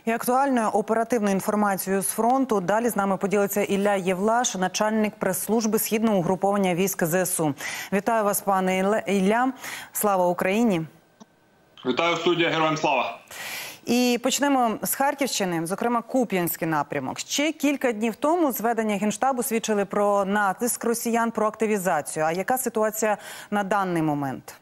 І актуальною оперативною інформацією з фронту далі з нами поділиться Ілля Євлаш, начальник прес-служби Східного угруповання військ ЗСУ. Вітаю вас, пане Ілля. Слава Україні! Вітаю, студія, героям слава! І почнемо з Харківщини, зокрема Куп'янський напрямок. Ще кілька днів тому зведення Генштабу свідчили про натиск росіян, про активізацію. А яка ситуація на даний момент?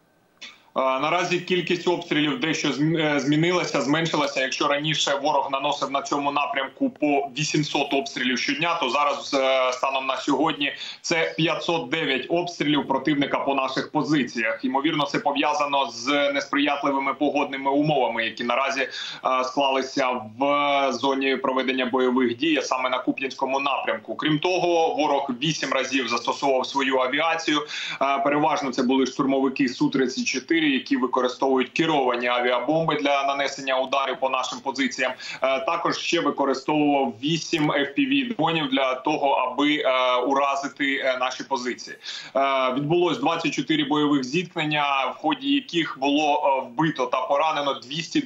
Наразі кількість обстрілів дещо зменшилася. Якщо раніше ворог наносив на цьому напрямку по 800 обстрілів щодня, то зараз, станом на сьогодні, це 509 обстрілів противника по наших позиціях. Ймовірно, це пов'язано з несприятливими погодними умовами, які наразі склалися в зоні проведення бойових дій, саме на Куп'янському напрямку. Крім того, ворог 8 разів застосовував свою авіацію. Переважно це були штурмовики Су-34, які використовують керовані авіабомби для нанесення ударів по нашим позиціям. Також ще використовував 8 FPV-дронів для того, аби уразити наші позиції. Відбулось 24 бойових зіткнення, в ході яких було вбито та поранено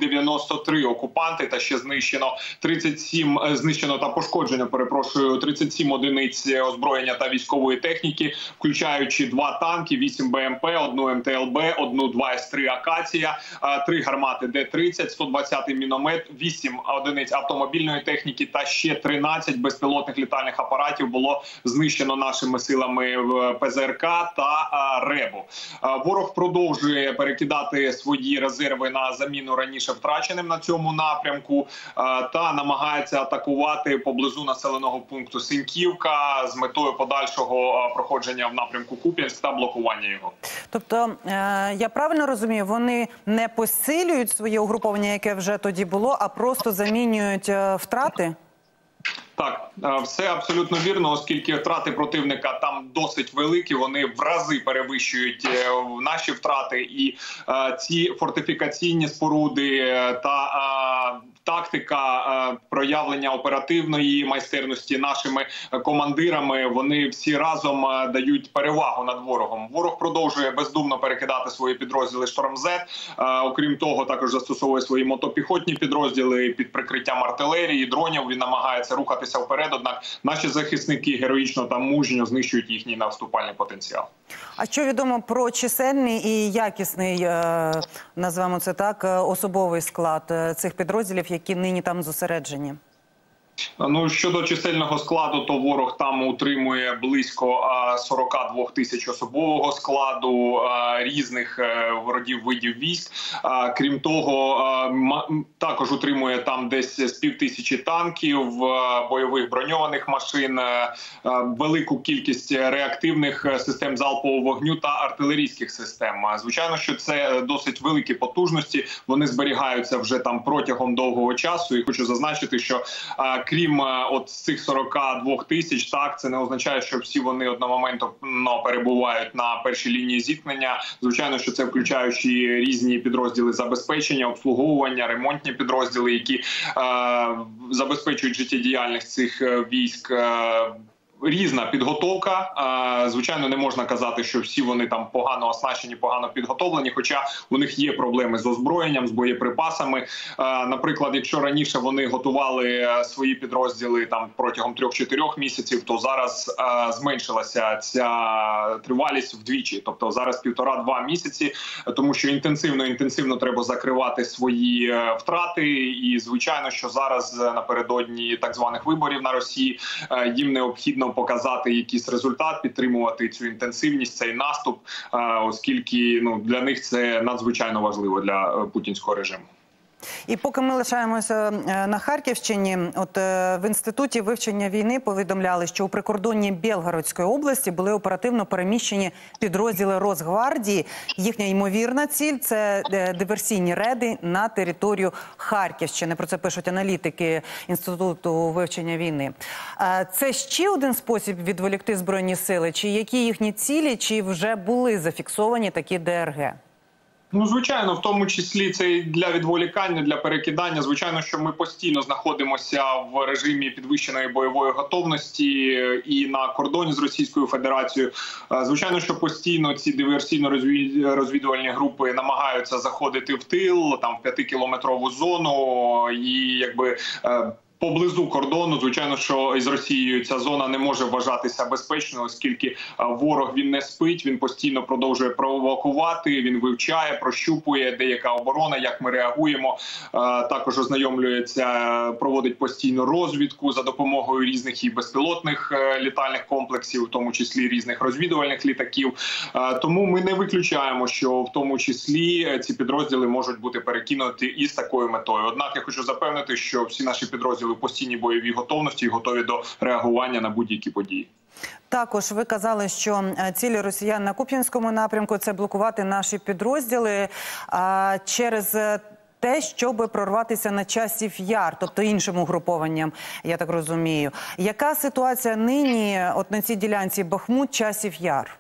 293 окупанти, та ще знищено та пошкоджено, 37 одиниць озброєння та військової техніки, включаючи 2 танки, 8 БМП, 1 МТЛБ, 1 2С3 «Акація», 3 гармати Д-30, 120-й міномет, 8 одиниць автомобільної техніки та ще 13 безпілотних літальних апаратів було знищено нашими силами ПЗРК та РЕБу. Ворог продовжує перекидати свої резерви на заміну раніше втраченим на цьому напрямку та намагається атакувати поблизу населеного пункту Синьківка з метою подальшого проходження в напрямку Куп'янськ та блокування його. Тобто, я правильно розумію, вони не посилюють своє угруповання, яке вже тоді було, а просто замінюють втрати? Так, все абсолютно вірно, оскільки втрати противника там досить великі, вони в рази перевищують наші втрати, і ці фортифікаційні споруди та тактика проявлення оперативної майстерності нашими командирами, вони всі разом дають перевагу над ворогом. Ворог продовжує бездумно перекидати свої підрозділи «Шторм-З». Окрім того, також застосовує свої мотопіхотні підрозділи під прикриттям артилерії, дронів. Він намагається рухатися вперед, однак наші захисники героїчно та мужньо знищують їхній наступальний потенціал. А що відомо про чисельний і якісний, назвемо це так, особовий склад цих підрозділів, які нині там зосереджені? Ну, щодо чисельного складу, то ворог там утримує близько 42 тисяч особового складу різних родів видів військ. Крім того, також утримує там десь з 5000 танків, бойових броньованих машин, велику кількість реактивних систем залпового вогню та артилерійських систем. Звичайно, що це досить великі потужності, вони зберігаються вже там протягом довгого часу. І хочу зазначити, що крім от цих 42 тисяч, так, це не означає, що всі вони одномоментно перебувають на першій лінії зіткнення. Звичайно, що це включаючи різні підрозділи забезпечення, обслуговування, ремонтні підрозділи, які забезпечують життєдіяльність цих військ. Різна підготовка. Звичайно, не можна казати, що всі вони там погано оснащені, погано підготовлені, хоча у них є проблеми з озброєнням, з боєприпасами. Наприклад, якщо раніше вони готували свої підрозділи там протягом 3-4 місяців, то зараз зменшилася ця тривалість вдвічі. Тобто зараз 1,5-2 місяці, тому що інтенсивно треба закривати свої втрати. І, звичайно, що зараз напередодні так званих виборів на Росії їм необхідно показати якийсь результат, підтримувати цю інтенсивність, цей наступ, оскільки для них це надзвичайно важливо для путінського режиму. І поки ми лишаємося на Харківщині, от в Інституті вивчення війни повідомляли, що у прикордонні Білгородської області були оперативно переміщені підрозділи Росгвардії. Їхня ймовірна ціль – це диверсійні рейди на територію Харківщини. Про це пишуть аналітики Інституту вивчення війни. Це ще один спосіб відволікти Збройні сили? Чи які їхні цілі, чи вже були зафіксовані такі ДРГ? Ну, звичайно, в тому числі це і для відволікання, для перекидання. Звичайно, що ми постійно знаходимося в режимі підвищеної бойової готовності і на кордоні з Російською Федерацією. Звичайно, що постійно ці диверсійно-розвідувальні групи намагаються заходити в тил, там в 5-кілометрову зону, і поблизу кордону, звичайно, що із Росією ця зона не може вважатися безпечною, оскільки ворог він не спить, він постійно продовжує провокувати, він вивчає, прощупує, де яка оборона, як ми реагуємо. Також ознайомлюється, проводить постійну розвідку за допомогою різних і безпілотних літальних комплексів, в тому числі різних розвідувальних літаків. Тому ми не виключаємо, що в тому числі ці підрозділи можуть бути перекинуті із такою метою. Однак я хочу запевнити, що всі наші підрозділи в постійній бойовій готовності і готові до реагування на будь-які події. Також ви казали, що цілі росіян на Куп'янському напрямку – це блокувати наші підрозділи через те, щоб прорватися на Часів Яр, тобто іншим угрупованням, я так розумію. Яка ситуація нині от на цій ділянці Бахмут-Часів Яр?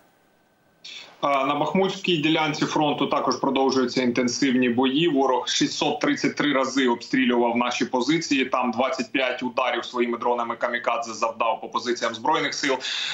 На Бахмутській ділянці фронту також продовжуються інтенсивні бої. Ворог 633 рази обстрілював наші позиції. Там 25 ударів своїми дронами камікадзе завдав по позиціям Збройних сил.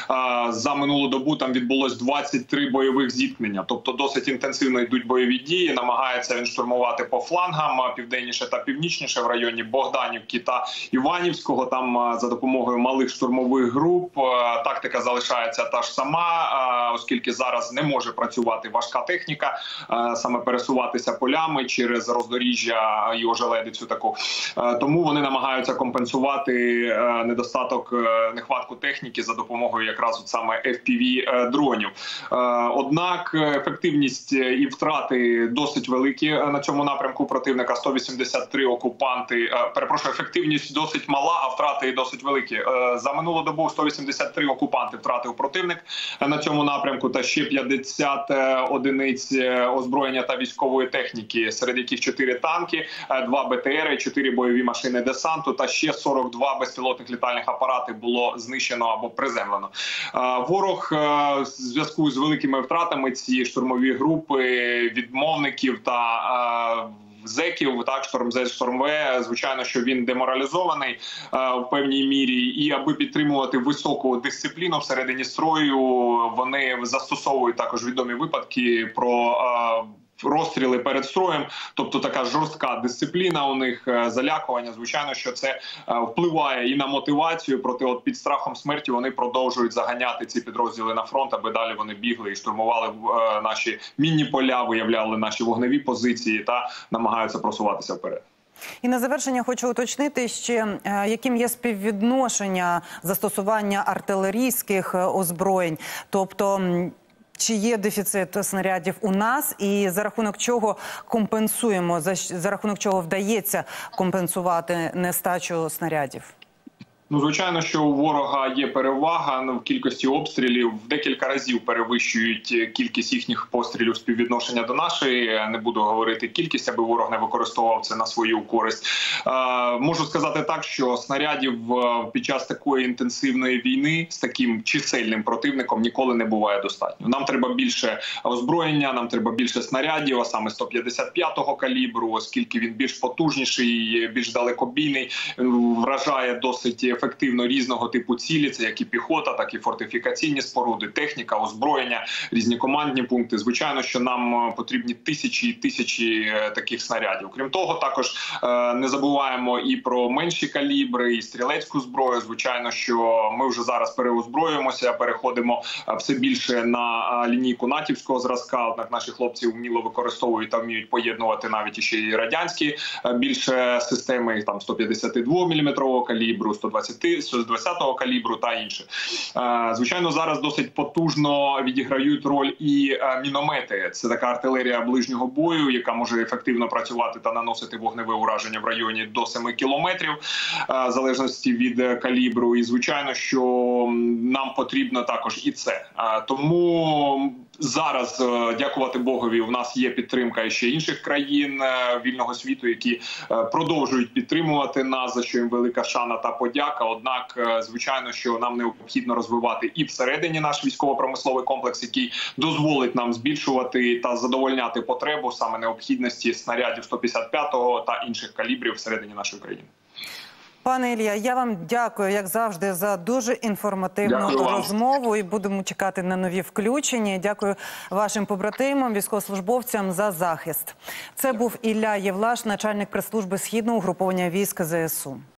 За минулу добу там відбулось 23 бойових зіткнення. Тобто досить інтенсивно йдуть бойові дії. Намагається він штурмувати по флангам, південніше та північніше в районі Богданівки та Іванівського. Там за допомогою малих штурмових груп тактика залишається та ж сама, оскільки зараз не може працювати важка техніка, саме пересуватися полями через роздоріжжя і ожеледицю таку. Тому вони намагаються компенсувати недостаток, нехватку техніки за допомогою якраз от саме FPV-дронів. Однак ефективність і втрати досить великі на цьому напрямку противника. 183 окупанти, ефективність досить мала, а втрати досить великі. За минулу добу 183 окупанти втратив противник на цьому напрямку та ще 50 одиниць озброєння та військової техніки, серед яких 4 танки, 2 БТРи, 4 бойові машини десанту та ще 42 безпілотних літальних апарати було знищено або приземлено. Ворог в зв'язку з великими втратами ці штурмові групи відмовників та зеків, так, Шторм-З, Шторм-В, звичайно, що він деморалізований в певній мірі, і аби підтримувати високу дисципліну всередині строю, вони застосовують також відомі випадки про розстріли перед строєм, тобто така жорстка дисципліна у них, залякування. Звичайно, що це впливає і на мотивацію, проте от під страхом смерті вони продовжують заганяти ці підрозділи на фронт, аби далі вони бігли і штурмували наші мінні поля, виявляли наші вогневі позиції та намагаються просуватися вперед. І на завершення хочу уточнити ще, яким є співвідношення застосування артилерійських озброєнь, тобто чи є дефіцит снарядів у нас і за рахунок чого компенсуємо, за рахунок чого вдається компенсувати нестачу снарядів? Ну, звичайно, що у ворога є перевага в кількості обстрілів, в декілька разів перевищують кількість їхніх пострілів співвідношення до нашої. Не буду говорити кількість, аби ворог не використовував це на свою користь. Можу сказати так, що снарядів під час такої інтенсивної війни з таким чисельним противником ніколи не буває достатньо. Нам треба більше озброєння, нам треба більше снарядів, а саме 155-го калібру, оскільки він більш потужніший, більш далекобійний, вражає досить ефективно різного типу цілі, це як і піхота, так і фортифікаційні споруди, техніка, озброєння, різні командні пункти. Звичайно, що нам потрібні тисячі і тисячі таких снарядів. Крім того, також не забуваємо і про менші калібри, і стрілецьку зброю. Звичайно, що ми вже зараз переозброюємося, переходимо все більше на лінійку натівського зразка, однак наші хлопці вміло використовують та вміють поєднувати навіть іще і радянські більше системи, там 152-мм калібру, 120-го калібру та інше. Звичайно, зараз досить потужно відіграють роль і міномети. Це така артилерія ближнього бою, яка може ефективно працювати та наносити вогневе ураження в районі до 7 кілометрів, в залежності від калібру. І, звичайно, що нам потрібно також і це. Тому Зараз, дякувати Богові, у нас є підтримка ще інших країн вільного світу, які продовжують підтримувати нас, за що їм велика шана та подяка. Однак, звичайно, що нам необхідно розвивати і всередині наш військово-промисловий комплекс, який дозволить нам збільшувати та задовольняти потребу саме необхідності снарядів 155-го та інших калібрів всередині нашої країни. Пане Ілля, я вам дякую, як завжди, за дуже інформативну розмову і будемо чекати на нові включення. Дякую вашим побратимам, військовослужбовцям за захист. Це був Ілля Євлаш, начальник прес-служби Східного угруповання військ ЗСУ.